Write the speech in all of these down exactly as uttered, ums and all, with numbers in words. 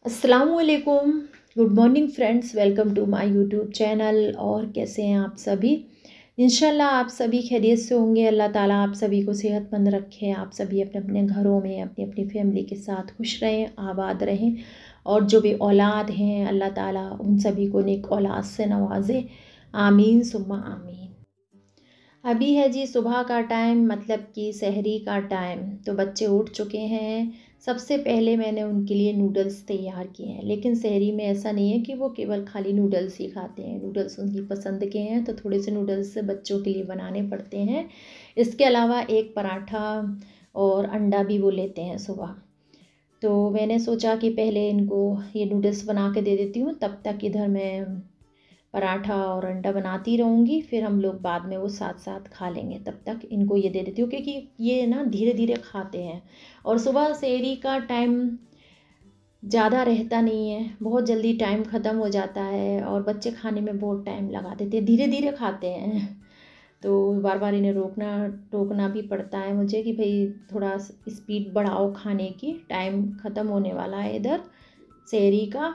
अस्सलामुअलैकुम। Good morning friends, welcome to my YouTube channel. और कैसे हैं आप सभी? इंशाल्लाह आप सभी खैरियत से होंगे। अल्लाह ताला आप सभी को सेहतमंद रखे। आप सभी अपने अपने घरों में अपनी अपनी फैमिली के साथ खुश रहें, आबाद रहें। और जो भी औलाद हैं अल्लाह ताला उन सभी को नेक औलाद से नवाजे। आमीन सुम्मा आमीन। अभी है जी सुबह का टाइम, मतलब कि सहरी का टाइम। तो बच्चे उठ चुके हैं। सबसे पहले मैंने उनके लिए नूडल्स तैयार किए हैं, लेकिन सहरी में ऐसा नहीं है कि वो केवल खाली नूडल्स ही खाते हैं। नूडल्स उनकी पसंद के हैं तो थोड़े से नूडल्स बच्चों के लिए बनाने पड़ते हैं। इसके अलावा एक पराठा और अंडा भी वो लेते हैं सुबह। तो मैंने सोचा कि पहले इनको ये नूडल्स बना के दे देती हूँ, तब तक इधर मैं पराठा और अंडा बनाती रहूँगी। फिर हम लोग बाद में वो साथ साथ खा लेंगे। तब तक इनको ये दे देती हूँ, क्योंकि ये ना धीरे धीरे खाते हैं। और सुबह सहरी का टाइम ज़्यादा रहता नहीं है, बहुत जल्दी टाइम ख़त्म हो जाता है और बच्चे खाने में बहुत टाइम लगा देते हैं, धीरे धीरे खाते हैं। तो बार बार इन्हें रोकना टोकना भी पड़ता है मुझे कि भाई थोड़ा स्पीड बढ़ाओ खाने की, टाइम ख़त्म होने वाला है इधर सहरी का।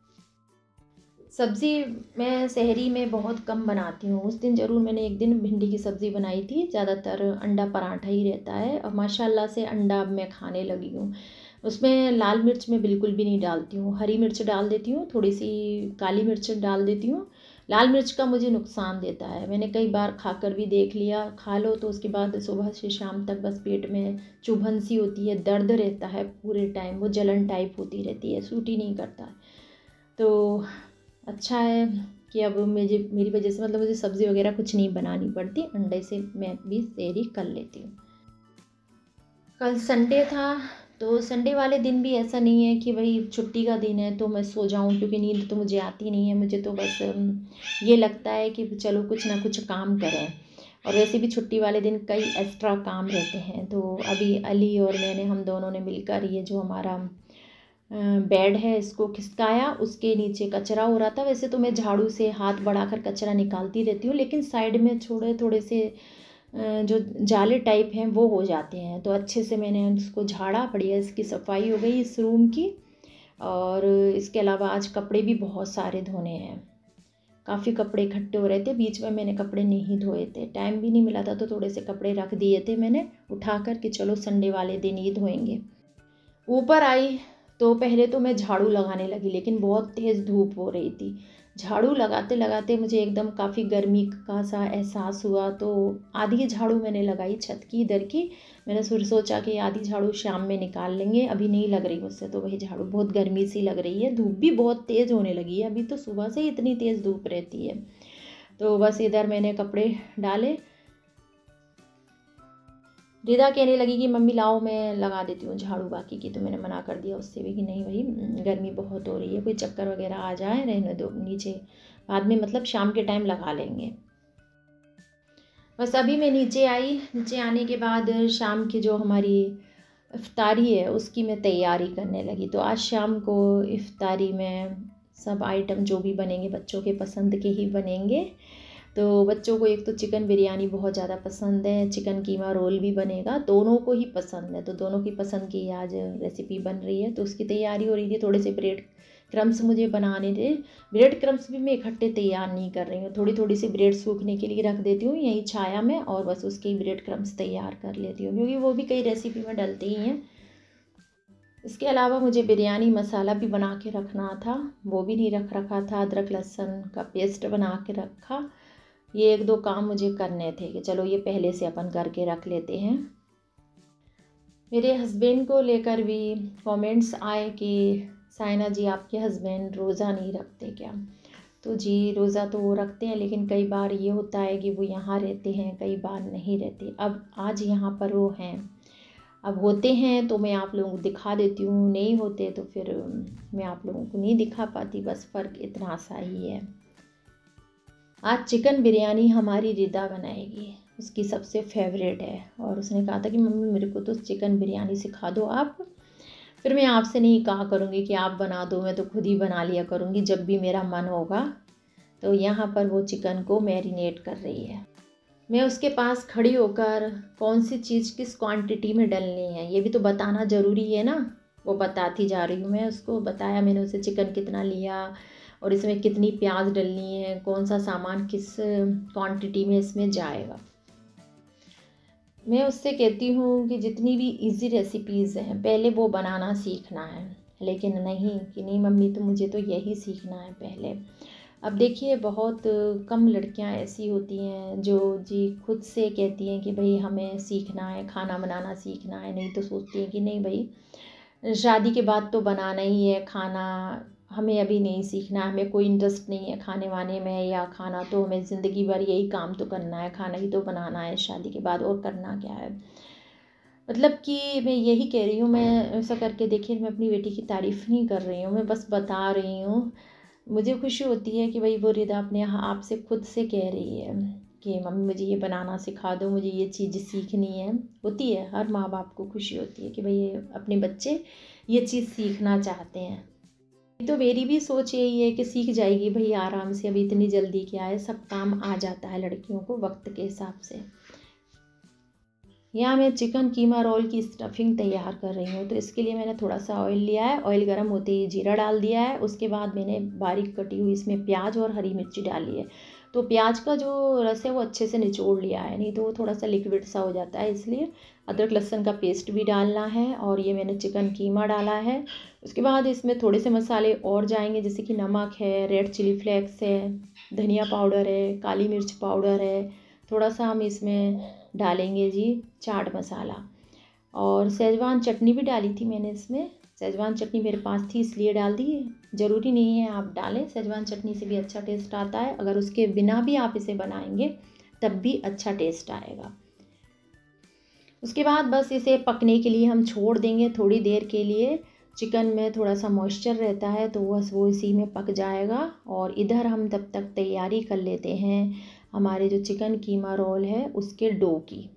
सब्ज़ी मैं सहरी में बहुत कम बनाती हूँ। उस दिन ज़रूर मैंने एक दिन भिंडी की सब्ज़ी बनाई थी। ज़्यादातर अंडा पराठा ही रहता है और माशाल्लाह से अंडा अब मैं खाने लगी हूँ। उसमें लाल मिर्च मैं बिल्कुल भी नहीं डालती हूँ, हरी मिर्च डाल देती हूँ, थोड़ी सी काली मिर्च डाल देती हूँ। लाल मिर्च का मुझे नुकसान देता है, मैंने कई बार खाकर भी देख लिया। खा लो तो उसके बाद सुबह से शाम तक बस पेट में चुभन सी होती है, दर्द रहता है पूरे टाइम, वो जलन टाइप होती रहती है, सूट ही नहीं करता है। तो अच्छा है कि अब मुझे मेरी वजह से मतलब मुझे सब्ज़ी वगैरह कुछ नहीं बनानी पड़ती, अंडे से मैं भी सहरी कर लेती हूँ। कल संडे था, तो संडे वाले दिन भी ऐसा नहीं है कि भाई छुट्टी का दिन है तो मैं सो जाऊँ, क्योंकि नींद तो मुझे आती नहीं है। मुझे तो बस ये लगता है कि चलो कुछ ना कुछ काम करें। और वैसे भी छुट्टी वाले दिन कई एक्स्ट्रा काम रहते हैं। तो अभी अली और मैंने हम दोनों ने मिलकर ये जो हमारा बेड है इसको खिसकाया, उसके नीचे कचरा हो रहा था। वैसे तो मैं झाड़ू से हाथ बढ़ाकर कचरा निकालती रहती हूँ, लेकिन साइड में थोड़े थोड़े से जो जाले टाइप हैं वो हो जाते हैं। तो अच्छे से मैंने उसको झाड़ा, बढ़िया इसकी सफाई हो गई इस रूम की। और इसके अलावा आज कपड़े भी बहुत सारे धोने हैं, काफ़ी कपड़े इकट्ठे हो रहे थे। बीच में मैंने कपड़े नहीं धोए थे, टाइम भी नहीं मिला था, तो थोड़े से कपड़े रख दिए थे मैंने उठा कर कि चलो संडे वाले दिन ही धोएंगे। ऊपर आई तो पहले तो मैं झाड़ू लगाने लगी, लेकिन बहुत तेज़ धूप हो रही थी। झाड़ू लगाते लगाते मुझे एकदम काफ़ी गर्मी का सा एहसास हुआ। तो आधी झाड़ू मैंने लगाई छत की इधर की। मैंने फिर सोचा कि आधी झाड़ू शाम में निकाल लेंगे, अभी नहीं लग रही मुझसे तो वही झाड़ू। बहुत गर्मी सी लग रही है, धूप भी बहुत तेज़ होने लगी है, अभी तो सुबह से ही इतनी तेज़ धूप रहती है। तो बस इधर मैंने कपड़े डाले। रिदा कहने लगी कि मम्मी लाओ मैं लगा देती हूँ झाड़ू बाकी की, तो मैंने मना कर दिया उससे भी कि नहीं भाई, गर्मी बहुत हो रही है, कोई चक्कर वगैरह आ जाए रहने दो नीचे, बाद में मतलब शाम के टाइम लगा लेंगे। बस अभी मैं नीचे आई। नीचे आने के बाद शाम की जो हमारी इफ्तारी है उसकी मैं तैयारी करने लगी। तो आज शाम को इफ्तारी में सब आइटम जो भी बनेंगे बच्चों के पसंद के ही बनेंगे। तो बच्चों को एक तो चिकन बिरयानी बहुत ज़्यादा पसंद है, चिकन कीमा रोल भी बनेगा, दोनों को ही पसंद है। तो दोनों की पसंद की आज रेसिपी बन रही है, तो उसकी तैयारी हो रही थी। थोड़े से ब्रेड क्रम्स मुझे बनाने थे। ब्रेड क्रम्स भी मैं इकट्ठे तैयार नहीं कर रही हूँ, थोड़ी थोड़ी सी ब्रेड सूखने के लिए रख देती हूँ यहीं छाया में, और बस उसके ही ब्रेड क्रम्स तैयार कर लेती हूँ, क्योंकि वो भी कई रेसिपी में डलते ही हैं। इसके अलावा मुझे बिरयानी मसाला भी बना के रखना था, वो भी नहीं रख रखा था। अदरक लहसुन का पेस्ट बना के रखा। ये एक दो काम मुझे करने थे कि चलो ये पहले से अपन करके रख लेते हैं। मेरे हस्बैंड को लेकर भी कमेंट्स आए कि साइना जी आपके हस्बैंड रोज़ा नहीं रखते क्या? तो जी रोज़ा तो वो रखते हैं, लेकिन कई बार ये होता है कि वो यहाँ रहते हैं, कई बार नहीं रहते। अब आज यहाँ पर वो हैं, अब होते हैं तो मैं आप लोगों को दिखा देती हूँ, नहीं होते तो फिर मैं आप लोगों को नहीं दिखा पाती, बस फ़र्क इतना सा ही है। आज चिकन बिरयानी हमारी रिदा बनाएगी, उसकी सबसे फेवरेट है। और उसने कहा था कि मम्मी मेरे को तो चिकन बिरयानी सिखा दो आप। फिर मैं आपसे नहीं कहा करूँगी कि आप बना दो, मैं तो खुद ही बना लिया करूँगी जब भी मेरा मन होगा। तो यहाँ पर वो चिकन को मैरिनेट कर रही है। मैं उसके पास खड़ी होकर कौन सी चीज़ किस क्वांटिटी में डलनी है ये भी तो बताना ज़रूरी है ना। वो बताती जा रही हूँ। मैं उसको बताया, मैंने उसे चिकन कितना लिया और इसमें कितनी प्याज डलनी है, कौन सा सामान किस क्वांटिटी में इसमें जाएगा। मैं उससे कहती हूँ कि जितनी भी इजी रेसिपीज़ हैं पहले वो बनाना सीखना है, लेकिन नहीं कि नहीं मम्मी तो मुझे तो यही सीखना है पहले। अब देखिए बहुत कम लड़कियां ऐसी होती हैं जो जी खुद से कहती हैं कि भाई हमें सीखना है, खाना बनाना सीखना है। नहीं तो सोचती हैं कि नहीं भाई शादी के बाद तो बनाना ही है खाना, हमें अभी नहीं सीखना, हमें कोई इंटरेस्ट नहीं है खाने वाने में, या खाना तो हमें ज़िंदगी भर यही काम तो करना है, खाना ही तो बनाना है शादी के बाद, और करना क्या है। मतलब कि मैं यही कह रही हूँ, मैं ऐसा करके देखिए मैं अपनी बेटी की तारीफ़ नहीं कर रही हूँ, मैं बस बता रही हूँ। मुझे खुशी होती है कि भाई वो रिदा अपने आप से खुद से कह रही है कि मम्मी मुझे ये बनाना सिखा दो, मुझे ये चीज़ सीखनी है। होती है, हर माँ बाप को खुशी होती है कि भाई ये अपने बच्चे ये चीज़ सीखना चाहते हैं। तो मेरी भी सोच यही है कि सीख जाएगी भाई आराम से, अभी इतनी जल्दी क्या है, सब काम आ जाता है लड़कियों को वक्त के हिसाब से। यहाँ मैं चिकन कीमा रोल की स्टफिंग तैयार कर रही हूँ। तो इसके लिए मैंने थोड़ा सा ऑयल लिया है, ऑयल गर्म होते ही जीरा डाल दिया है। उसके बाद मैंने बारीक कटी हुई इसमें प्याज और हरी मिर्ची डाली है। तो प्याज का जो रस है वो अच्छे से निचोड़ लिया है, नहीं तो वो थोड़ा सा लिक्विड सा हो जाता है, इसलिए अदरक लहसुन का पेस्ट भी डालना है। और ये मैंने चिकन कीमा डाला है। उसके बाद इसमें थोड़े से मसाले और जाएंगे, जैसे कि नमक है, रेड चिली फ्लेक्स है, धनिया पाउडर है, काली मिर्च पाउडर है, थोड़ा सा हम इसमें डालेंगे जी चाट मसाला, और सेजवान चटनी भी डाली थी मैंने इसमें। सेजवान चटनी मेरे पास थी इसलिए डाल दी, ज़रूरी नहीं है आप डालें, सेजवान चटनी से भी अच्छा टेस्ट आता है। अगर उसके बिना भी आप इसे बनाएंगे तब भी अच्छा टेस्ट आएगा। उसके बाद बस इसे पकने के लिए हम छोड़ देंगे थोड़ी देर के लिए। चिकन में थोड़ा सा मॉइस्चर रहता है तो बस वो इसी में पक जाएगा। और इधर हम तब तक तैयारी कर लेते हैं हमारे जो चिकन कीमा रोल है उसके डो की।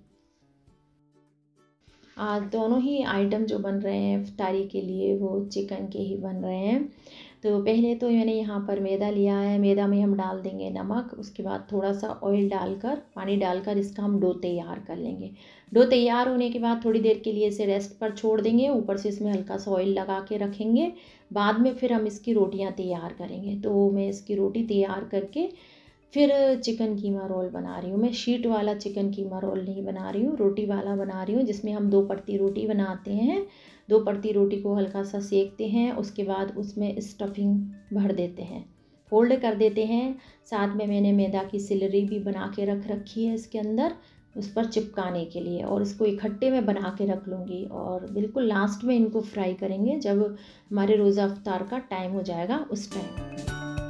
आज दोनों ही आइटम जो बन रहे हैं इफ्तारी के लिए वो चिकन के ही बन रहे हैं। तो पहले तो मैंने यहाँ पर मैदा लिया है, मैदा में हम डाल देंगे नमक, उसके बाद थोड़ा सा ऑयल डालकर, पानी डालकर इसका हम डो तैयार कर लेंगे। डो तैयार होने के बाद थोड़ी देर के लिए इसे रेस्ट पर छोड़ देंगे, ऊपर से इसमें हल्का सा ऑयल लगा के रखेंगे। बाद में फिर हम इसकी रोटियाँ तैयार करेंगे। तो मैं इसकी रोटी तैयार करके फिर चिकन कीमा रोल बना रही हूँ। मैं शीट वाला चिकन कीमा रोल नहीं बना रही हूँ, रोटी वाला बना रही हूँ, जिसमें हम दो परती रोटी बनाते हैं। दो परती रोटी को हल्का सा सेकते हैं, उसके बाद उसमें स्टफिंग भर देते हैं, फोल्ड कर देते हैं। साथ में मैंने मैदा की सिलरी भी बना के रख रखी है इसके अंदर, उस पर चिपकाने के लिए, और इसको इकट्ठे में बना के रख लूँगी। और बिल्कुल लास्ट में इनको फ्राई करेंगे जब हमारे रोज़ा इफ्तार का टाइम हो जाएगा उस टाइम।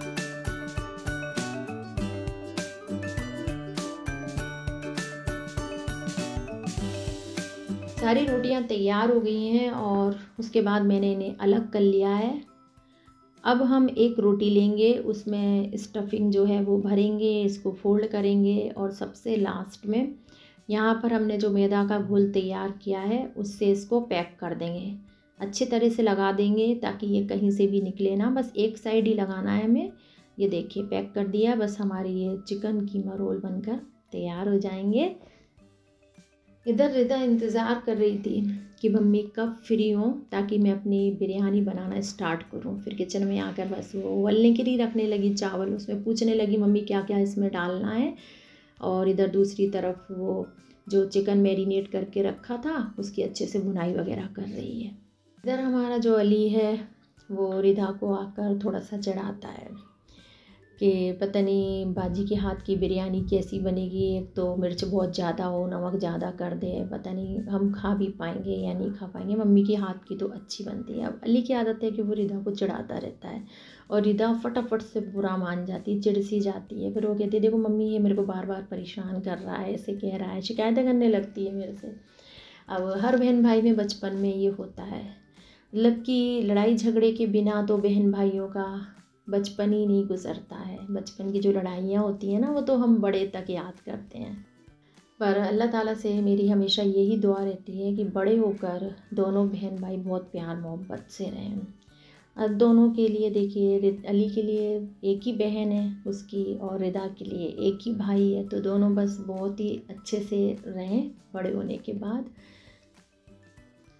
सारी रोटियां तैयार हो गई हैं और उसके बाद मैंने इन्हें अलग कर लिया है। अब हम एक रोटी लेंगे, उसमें स्टफिंग जो है वो भरेंगे, इसको फोल्ड करेंगे, और सबसे लास्ट में यहाँ पर हमने जो मैदा का घोल तैयार किया है उससे इसको पैक कर देंगे, अच्छी तरह से लगा देंगे ताकि ये कहीं से भी निकले ना। बस एक साइड ही लगाना है हमें। ये देखिए पैक कर दिया। बस हमारे ये चिकन कीमा रोल बनकर तैयार हो जाएंगे। इधर रिदा इंतज़ार कर रही थी कि मम्मी कब फ्री हो ताकि मैं अपनी बिरयानी बनाना स्टार्ट करूं। फिर किचन में आकर बस वो उबलने के लिए रखने लगी चावल, उसमें पूछने लगी मम्मी क्या क्या इसमें डालना है। और इधर दूसरी तरफ वो जो चिकन मैरिनेट करके रखा था उसकी अच्छे से भुनाई वगैरह कर रही है। इधर हमारा जो अली है वो रिदा को आकर थोड़ा सा चढ़ाता है कि पता नहीं बाजी के हाथ की बिरयानी कैसी बनेगी, एक तो मिर्च बहुत ज़्यादा हो, नमक ज़्यादा कर दे, पता नहीं हम खा भी पाएंगे या नहीं खा पाएंगे। मम्मी के हाथ की तो अच्छी बनती है। अब अली की आदत है कि वो रिदा को चिढ़ाता रहता है और रिदा फटाफट से बुरा मान जाती है, चिढ़ सी जाती है। फिर वो कहती है देखो मम्मी ये मेरे को बार बार परेशान कर रहा है, ऐसे कह रहा है, शिकायतें करने लगती है मेरे से। अब हर बहन भाई में बचपन में ये होता है, मतलब कि लड़ाई झगड़े के बिना तो बहन भाइयों का बचपन ही नहीं गुजरता है। बचपन की जो लड़ाइयाँ होती हैं ना वो तो हम बड़े तक याद करते हैं। पर अल्लाह ताला से मेरी हमेशा यही दुआ रहती है कि बड़े होकर दोनों बहन भाई बहुत प्यार मोहब्बत से रहें। अब दोनों के लिए देखिए, अली के लिए एक ही बहन है उसकी और रिदा के लिए एक ही भाई है, तो दोनों बस बहुत ही अच्छे से रहें बड़े होने के बाद।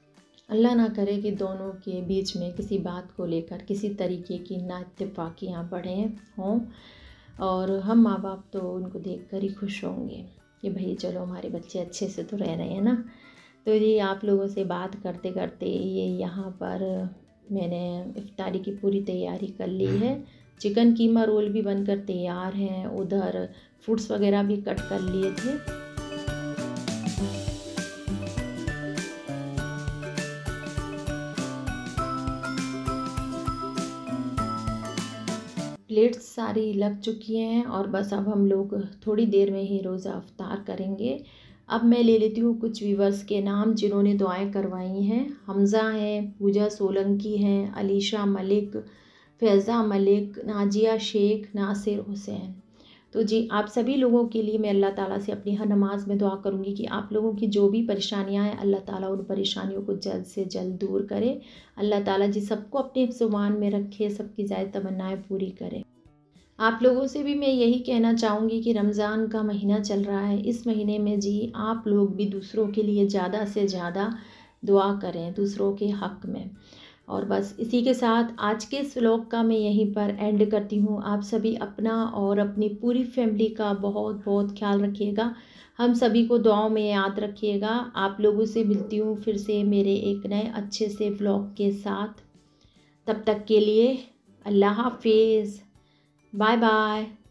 अल्लाह ना करे कि दोनों के बीच में किसी बात को लेकर किसी तरीके की नाइत्तेफाकियाँ बढ़ें हों, और हम माँ बाप तो उनको देखकर ही खुश होंगे कि भाई चलो हमारे बच्चे अच्छे से तो रह रहे हैं ना। तो ये आप लोगों से बात करते करते ये यहाँ पर मैंने इफ्तारी की पूरी तैयारी कर ली है। चिकन कीमा रोल भी बनकर तैयार हैं, उधर फ्रूट्स वगैरह भी कट कर लिए थे। प्लेट्स सारी लग चुकी हैं और बस अब हम लोग थोड़ी देर में ही रोज़ा अफ्तार करेंगे। अब मैं ले लेती हूँ कुछ व्यूअर्स के नाम जिन्होंने दुआएं करवाई हैं। हमज़ा हैं, पूजा सोलंकी हैं, अलीशा मलिक, फ़ैज़ा मलिक, नाजिया शेख, नासिर हुसैन। तो जी आप सभी लोगों के लिए मैं अल्लाह ताला से अपनी हर नमाज में दुआ करूँगी कि आप लोगों की जो भी परेशानियां हैं अल्लाह ताला उन परेशानियों को जल्द से जल्द दूर करे। अल्लाह ताला जी सबको अपने ज़ुबान में रखे, सबकी जायज़ तमन्नाएं पूरी करे। आप लोगों से भी मैं यही कहना चाहूँगी कि रमज़ान का महीना चल रहा है, इस महीने में जी आप लोग भी दूसरों के लिए ज़्यादा से ज़्यादा दुआ करें, दूसरों के हक़ में। और बस इसी के साथ आज के इस व्लॉग का मैं यहीं पर एंड करती हूँ। आप सभी अपना और अपनी पूरी फैमिली का बहुत बहुत ख्याल रखिएगा। हम सभी को दुआओं में याद रखिएगा। आप लोगों से मिलती हूँ फिर से मेरे एक नए अच्छे से व्लॉग के साथ। तब तक के लिए अल्लाह हाफिज़। Bye bye.